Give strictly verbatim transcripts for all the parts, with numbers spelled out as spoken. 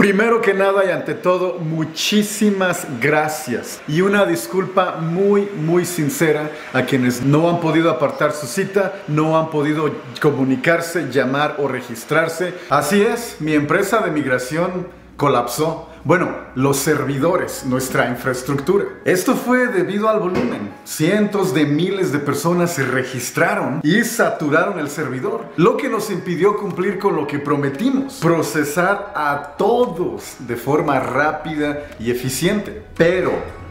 Primero que nada y ante todo, muchísimas gracias y una disculpa muy muy sincera a quienes no han podido apartar su cita, no han podido comunicarse, llamar o registrarse. Así es, mi empresa de migración colapsó. Bueno, los servidores, nuestra infraestructura. Esto fue debido al volumen. Cientos de miles de personas se registraron y saturaron el servidor, lo que nos impidió cumplir con lo que prometimos: procesar a todos de forma rápida y eficiente. Pero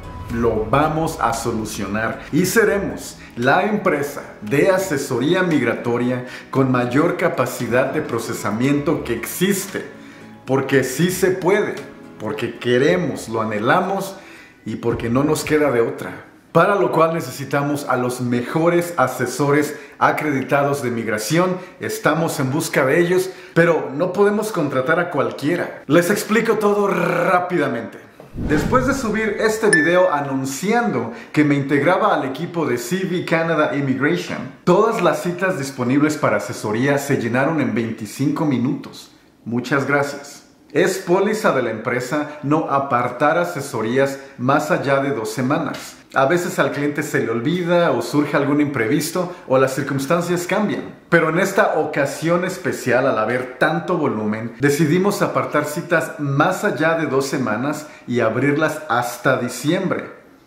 lo vamos a solucionar y seremos la empresa de asesoría migratoria con mayor capacidad de procesamiento que existe. Porque sí se puede, porque queremos, lo anhelamos y porque no nos queda de otra. Para lo cual necesitamos a los mejores asesores acreditados de migración. Estamos en busca de ellos, pero no podemos contratar a cualquiera. Les explico todo rápidamente. Después de subir este video anunciando que me integraba al equipo de C V Canada Immigration, todas las citas disponibles para asesoría se llenaron en veinticinco minutos. Muchas gracias. Es póliza de la empresa no apartar asesorías más allá de dos semanas. A veces al cliente se le olvida o surge algún imprevisto o las circunstancias cambian. Pero en esta ocasión especial, al haber tanto volumen, decidimos apartar citas más allá de dos semanas y abrirlas hasta diciembre.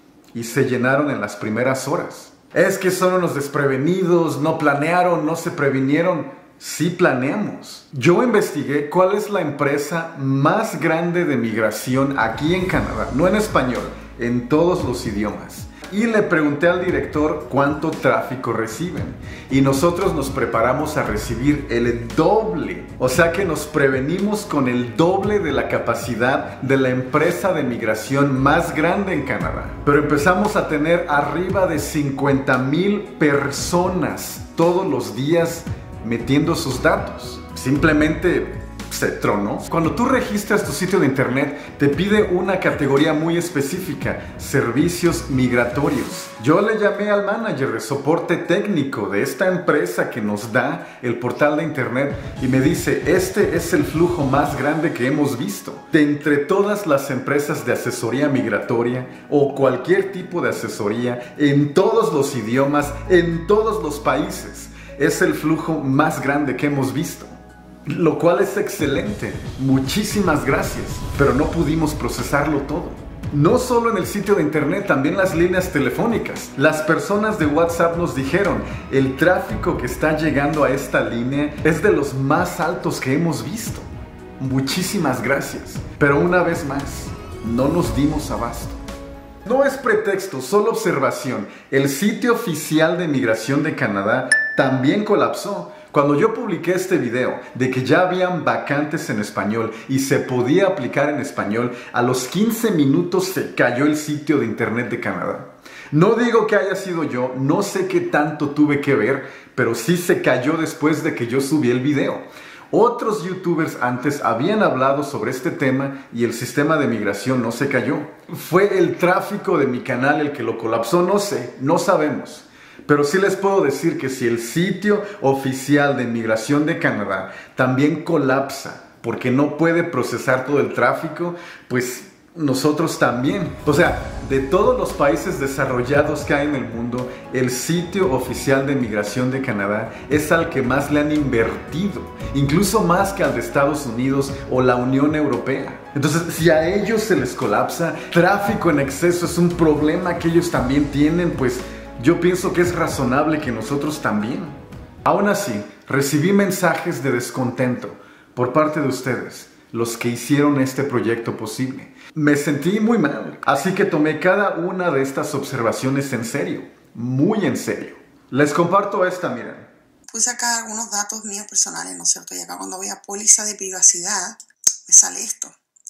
Y se llenaron en las primeras horas. Es que son unos desprevenidos, no planearon, no se previnieron. Sí planeamos. Yo investigué cuál es la empresa más grande de migración aquí en Canadá, no en español, en todos los idiomas. Y le pregunté al director cuánto tráfico reciben. Y nosotros nos preparamos a recibir el doble. O sea que nos prevenimos con el doble de la capacidad de la empresa de migración más grande en Canadá. Pero empezamos a tener arriba de cincuenta mil personas todos los días metiendo sus datos. Simplemente se tronó. Cuando tú registras tu sitio de internet, te pide una categoría muy específica: servicios migratorios. Yo le llamé al manager de soporte técnico de esta empresa que nos da el portal de internet y me dice: este es el flujo más grande que hemos visto. De entre todas las empresas de asesoría migratoria o cualquier tipo de asesoría en todos los idiomas, en todos los países, es el flujo más grande que hemos visto. Lo cual es excelente. Muchísimas gracias. Pero no pudimos procesarlo todo. No solo en el sitio de internet, también las líneas telefónicas. Las personas de WhatsApp nos dijeron: el tráfico que está llegando a esta línea es de los más altos que hemos visto. Muchísimas gracias. Pero una vez más, no nos dimos abasto. No es pretexto, solo observación. El sitio oficial de migración de Canadá también colapsó. Cuando yo publiqué este video de que ya habían vacantes en español y se podía aplicar en español, a los quince minutos se cayó el sitio de internet de Canadá. No digo que haya sido yo, no sé qué tanto tuve que ver, pero sí se cayó después de que yo subí el video. Otros youtubers antes habían hablado sobre este tema y el sistema de migración no se cayó. ¿Fue el tráfico de mi canal el que lo colapsó? No sé, no sabemos. Pero sí les puedo decir que si el sitio oficial de Migración de Canadá también colapsa porque no puede procesar todo el tráfico, pues nosotros también. O sea, de todos los países desarrollados que hay en el mundo, el sitio oficial de Migración de Canadá es al que más le han invertido, incluso más que al de Estados Unidos o la Unión Europea. Entonces, si a ellos se les colapsa, tráfico en exceso es un problema que ellos también tienen, pues yo pienso que es razonable que nosotros también. Aún así, recibí mensajes de descontento por parte de ustedes, los que hicieron este proyecto posible. Me sentí muy mal, así que tomé cada una de estas observaciones en serio, muy en serio. Les comparto esta, miren. Puse acá algunos datos míos personales, ¿no es cierto? Y acá cuando voy a póliza de privacidad, me sale esto.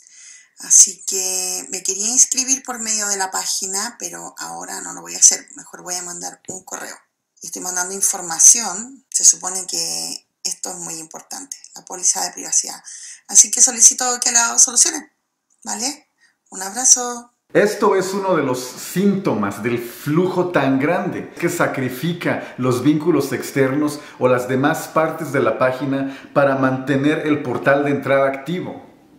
Así que me quería inscribir por medio de la página, pero ahora no lo voy a hacer. Mejor voy a mandar un correo. Y estoy mandando información. Se supone que esto es muy importante, la póliza de privacidad. Así que solicito que la solucionen, ¿vale? Un abrazo. Esto es uno de los síntomas del flujo tan grande que sacrifica los vínculos externos o las demás partes de la página para mantener el portal de entrada activo.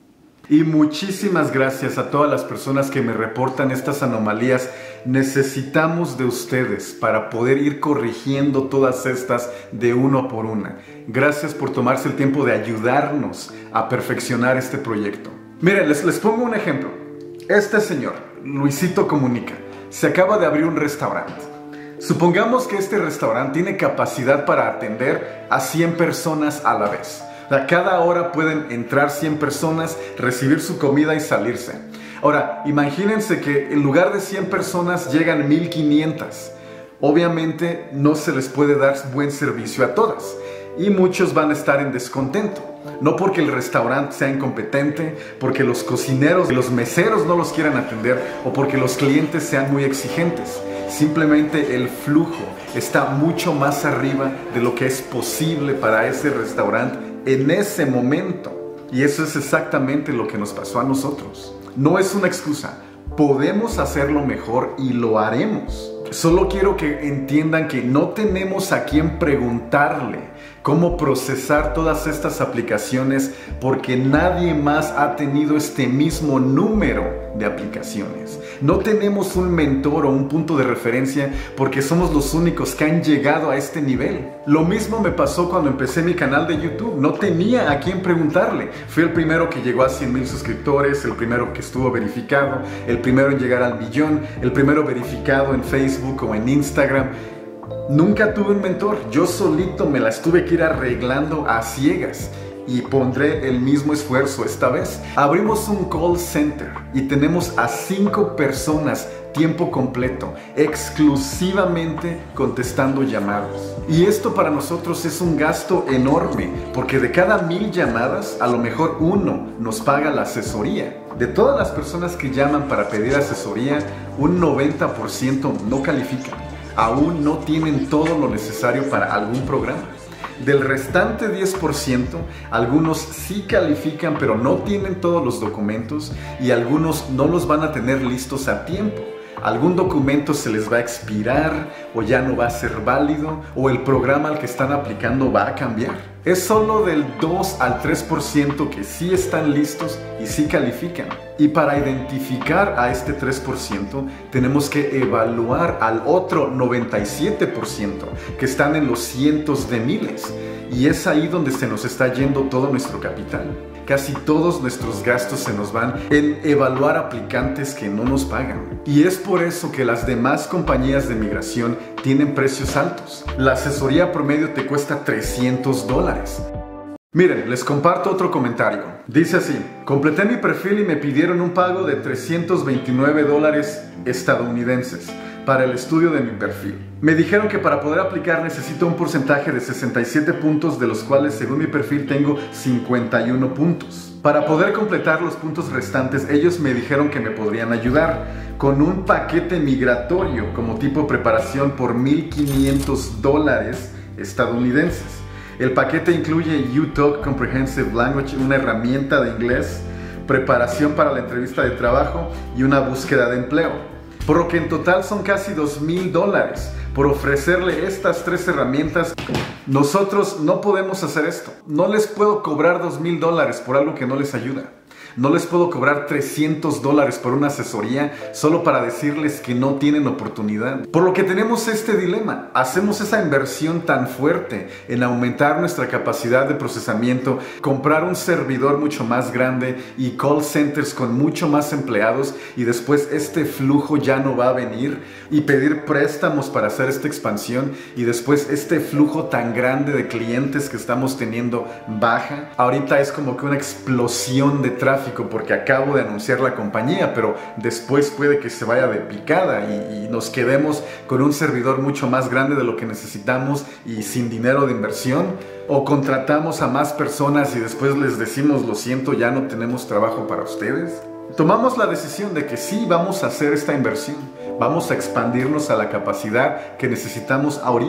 Y muchísimas gracias a todas las personas que me reportan estas anomalías. Necesitamos de ustedes para poder ir corrigiendo todas estas de uno por una. Gracias por tomarse el tiempo de ayudarnos a perfeccionar este proyecto. Miren, les, les pongo un ejemplo. Este señor, Luisito Comunica, se acaba de abrir un restaurante. Supongamos que este restaurante tiene capacidad para atender a cien personas a la vez. O sea, cada hora pueden entrar cien personas, recibir su comida y salirse. Ahora, imagínense que en lugar de cien personas llegan mil quinientas. Obviamente no se les puede dar buen servicio a todas y muchos van a estar en descontento. No porque el restaurante sea incompetente, porque los cocineros y los meseros no los quieran atender o porque los clientes sean muy exigentes. Simplemente el flujo está mucho más arriba de lo que es posible para ese restaurante en ese momento. Y eso es exactamente lo que nos pasó a nosotros. No es una excusa. Podemos hacerlo mejor y lo haremos. Solo quiero que entiendan que no tenemos a quién preguntarle cómo procesar todas estas aplicaciones porque nadie más ha tenido este mismo número de aplicaciones. No tenemos un mentor o un punto de referencia porque somos los únicos que han llegado a este nivel. Lo mismo me pasó cuando empecé mi canal de YouTube. No tenía a quién preguntarle. Fui el primero que llegó a cien mil suscriptores, el primero que estuvo verificado, el primero en llegar al millón, el primero verificado en Facebook o en Instagram. Nunca tuve un mentor, yo solito me las tuve que ir arreglando a ciegas y pondré el mismo esfuerzo esta vez. Abrimos un call center y tenemos a cinco personas tiempo completo, exclusivamente contestando llamadas. Y esto para nosotros es un gasto enorme, porque de cada mil llamadas, a lo mejor uno nos paga la asesoría. De todas las personas que llaman para pedir asesoría, un noventa por ciento no califican. Aún no tienen todo lo necesario para algún programa. Del restante diez por ciento, algunos sí califican pero no tienen todos los documentos y algunos no los van a tener listos a tiempo. Algún documento se les va a expirar o ya no va a ser válido o el programa al que están aplicando va a cambiar. Es solo del dos al tres por ciento que sí están listos y sí califican. Y para identificar a este tres por ciento tenemos que evaluar al otro noventa y siete por ciento que están en los cientos de miles. Y es ahí donde se nos está yendo todo nuestro capital. Casi todos nuestros gastos se nos van en evaluar aplicantes que no nos pagan. Y es por eso que las demás compañías de migración tienen precios altos. La asesoría promedio te cuesta trescientos dólares. Miren, les comparto otro comentario. Dice así: completé mi perfil y me pidieron un pago de trescientos veintinueve dólares estadounidenses para el estudio de mi perfil. Me dijeron que para poder aplicar necesito un porcentaje de sesenta y siete puntos, de los cuales según mi perfil tengo cincuenta y uno puntos. Para poder completar los puntos restantes, ellos me dijeron que me podrían ayudar con un paquete migratorio como tipo preparación por mil quinientos dólares estadounidenses. El paquete incluye You Talk Comprehensive Language, una herramienta de inglés, preparación para la entrevista de trabajo y una búsqueda de empleo. Por lo que en total son casi dos mil dólares por ofrecerle estas tres herramientas. Nosotros no podemos hacer esto. No les puedo cobrar dos mil dólares por algo que no les ayuda. No les puedo cobrar trescientos dólares por una asesoría solo para decirles que no tienen oportunidad. Por lo que tenemos este dilema. Hacemos esa inversión tan fuerte en aumentar nuestra capacidad de procesamiento, comprar un servidor mucho más grande y call centers con mucho más empleados, y después este flujo ya no va a venir, y pedir préstamos para hacer esta expansión, y después este flujo tan grande de clientes que estamos teniendo baja. Ahorita es como que una explosión de tráfico porque acabo de anunciar la compañía, pero después puede que se vaya de picada y, y nos quedemos con un servidor mucho más grande de lo que necesitamos y sin dinero de inversión, o contratamos a más personas y después les decimos: lo siento, ya no tenemos trabajo para ustedes. Tomamos la decisión de que sí, vamos a hacer esta inversión, vamos a expandirnos a la capacidad que necesitamos ahorita.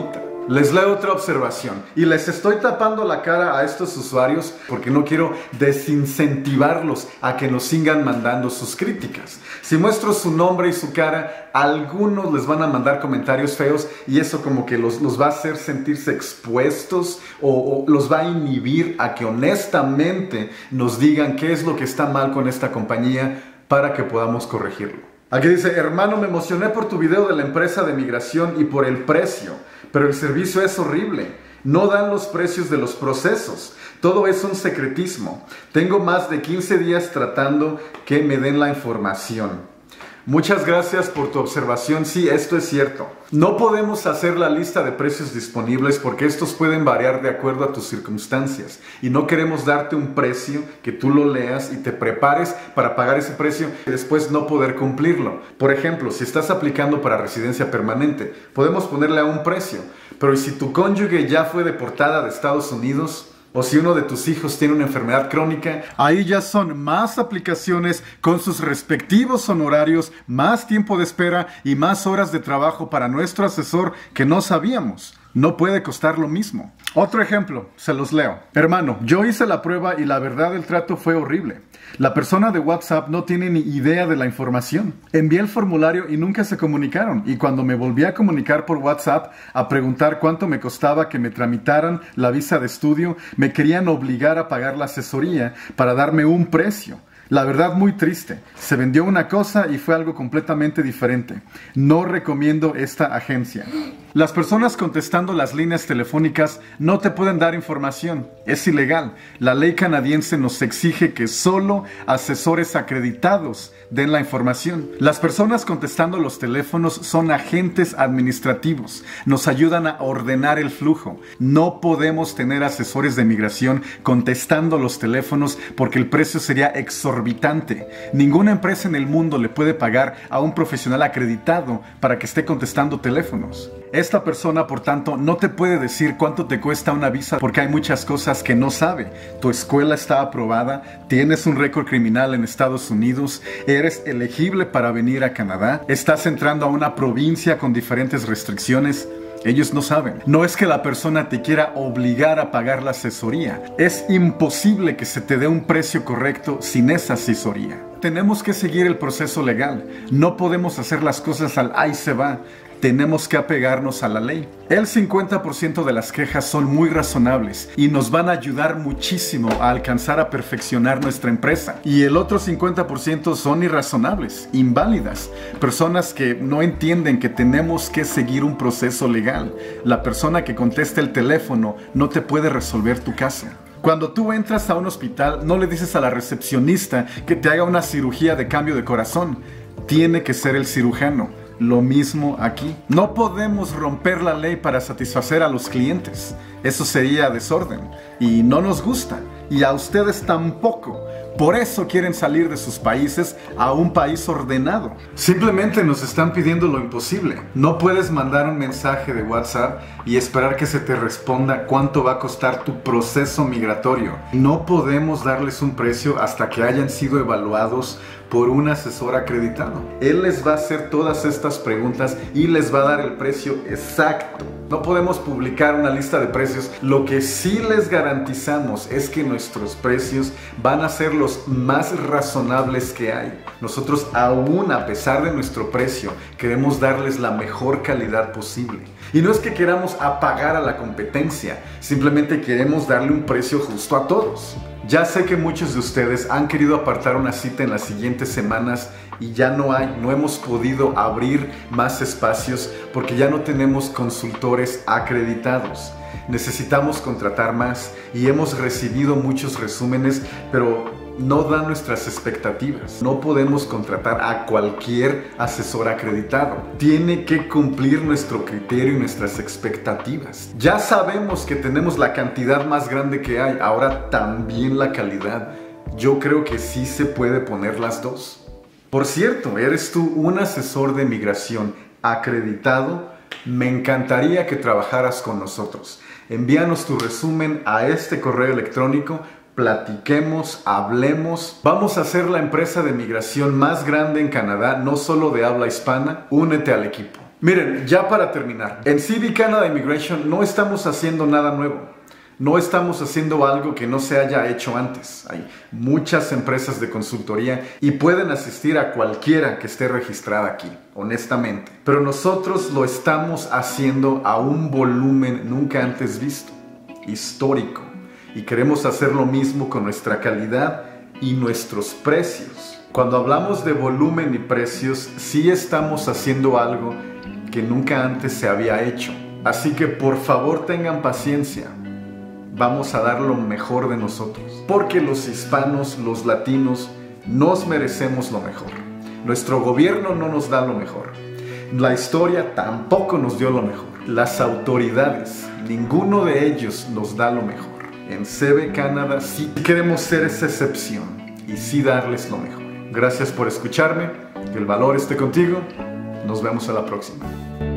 Les leo otra observación y les estoy tapando la cara a estos usuarios porque no quiero desincentivarlos a que nos sigan mandando sus críticas. Si muestro su nombre y su cara, algunos les van a mandar comentarios feos y eso como que los, los va a hacer sentirse expuestos o, o los va a inhibir a que honestamente nos digan qué es lo que está mal con esta compañía para que podamos corregirlo. Aquí dice, hermano, me emocioné por tu video de la empresa de migración y por el precio, pero el servicio es horrible. No dan los precios de los procesos. Todo es un secretismo. Tengo más de quince días tratando que me den la información. Muchas gracias por tu observación. Sí, esto es cierto. No podemos hacer la lista de precios disponibles porque estos pueden variar de acuerdo a tus circunstancias. Y no queremos darte un precio que tú lo leas y te prepares para pagar ese precio y después no poder cumplirlo. Por ejemplo, si estás aplicando para residencia permanente, podemos ponerle a un precio. Pero si tu cónyuge ya fue deportada de Estados Unidos, o si uno de tus hijos tiene una enfermedad crónica, ahí ya son más aplicaciones con sus respectivos honorarios, más tiempo de espera y más horas de trabajo para nuestro asesor que no sabíamos. No puede costar lo mismo. Otro ejemplo, se los leo. Hermano, yo hice la prueba y la verdad el trato fue horrible. La persona de WhatsApp no tiene ni idea de la información. Envié el formulario y nunca se comunicaron. Y cuando me volví a comunicar por WhatsApp a preguntar cuánto me costaba que me tramitaran la visa de estudio, me querían obligar a pagar la asesoría para darme un precio. La verdad, muy triste. Se vendió una cosa y fue algo completamente diferente. No recomiendo esta agencia. Las personas contestando las líneas telefónicas no te pueden dar información. Es ilegal. La ley canadiense nos exige que solo asesores acreditados den la información. Las personas contestando los teléfonos son agentes administrativos. Nos ayudan a ordenar el flujo. No podemos tener asesores de migración contestando los teléfonos porque el precio sería exorbitante. Ninguna empresa en el mundo le puede pagar a un profesional acreditado para que esté contestando teléfonos. Esta persona, por tanto, no te puede decir cuánto te cuesta una visa porque hay muchas cosas que no sabe. Tu escuela está aprobada, tienes un récord criminal en Estados Unidos, eres elegible para venir a Canadá, estás entrando a una provincia con diferentes restricciones. Ellos no saben. No es que la persona te quiera obligar a pagar la asesoría. Es imposible que se te dé un precio correcto sin esa asesoría. Tenemos que seguir el proceso legal. No podemos hacer las cosas al ahí se va. Tenemos que apegarnos a la ley. El cincuenta por ciento de las quejas son muy razonables y nos van a ayudar muchísimo a alcanzar a perfeccionar nuestra empresa. Y el otro cincuenta por ciento son irrazonables, inválidas, personas que no entienden que tenemos que seguir un proceso legal. La persona que contesta el teléfono no te puede resolver tu caso. Cuando tú entras a un hospital, no le dices a la recepcionista que te haga una cirugía de cambio de corazón. Tiene que ser el cirujano. Lo mismo aquí. No podemos romper la ley para satisfacer a los clientes. Eso sería desorden. Y no nos gusta. Y a ustedes tampoco. Por eso quieren salir de sus países a un país ordenado. Simplemente nos están pidiendo lo imposible. No puedes mandar un mensaje de WhatsApp y esperar que se te responda cuánto va a costar tu proceso migratorio. No podemos darles un precio hasta que hayan sido evaluados por un asesor acreditado. Él les va a hacer todas estas preguntas y les va a dar el precio exacto. No podemos publicar una lista de precios. Lo que sí les garantizamos es que nuestros precios van a ser los más razonables que hay. Nosotros, aún a pesar de nuestro precio, queremos darles la mejor calidad posible. Y no es que queramos apagar a la competencia, simplemente queremos darle un precio justo a todos. Ya sé que muchos de ustedes han querido apartar una cita en las siguientes semanas y ya no hay, no hemos podido abrir más espacios porque ya no tenemos consultores acreditados. Necesitamos contratar más y hemos recibido muchos resúmenes, pero no dan nuestras expectativas. No podemos contratar a cualquier asesor acreditado. Tiene que cumplir nuestro criterio y nuestras expectativas. Ya sabemos que tenemos la cantidad más grande que hay, ahora también la calidad. Yo creo que sí se puede poner las dos. Por cierto, ¿eres tú un asesor de migración acreditado? Me encantaría que trabajaras con nosotros. Envíanos tu resumen a este correo electrónico. Platiquemos, hablemos. Vamos a ser la empresa de migración más grande en Canadá, no solo de habla hispana. Únete al equipo. Miren, ya para terminar, en C B Canada Immigration no estamos haciendo nada nuevo. No estamos haciendo algo que no se haya hecho antes. Hay muchas empresas de consultoría y pueden asistir a cualquiera que esté registrada aquí, honestamente. Pero nosotros lo estamos haciendo a un volumen nunca antes visto, histórico. Y queremos hacer lo mismo con nuestra calidad y nuestros precios. Cuando hablamos de volumen y precios, sí estamos haciendo algo que nunca antes se había hecho. Así que por favor tengan paciencia. Vamos a dar lo mejor de nosotros, porque los hispanos, los latinos, nos merecemos lo mejor. Nuestro gobierno no nos da lo mejor. La historia tampoco nos dio lo mejor. Las autoridades, ninguno de ellos nos da lo mejor. En C B Canada sí queremos ser esa excepción y sí darles lo mejor. Gracias por escucharme, que el valor esté contigo. Nos vemos a la próxima.